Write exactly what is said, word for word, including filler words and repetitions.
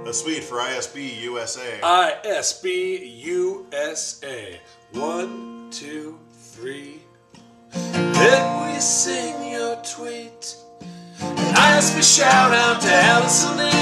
A suite for I S B U S A. I S B U S A. One, two, three. Then we sing your tweet. I S B shout out to Allison.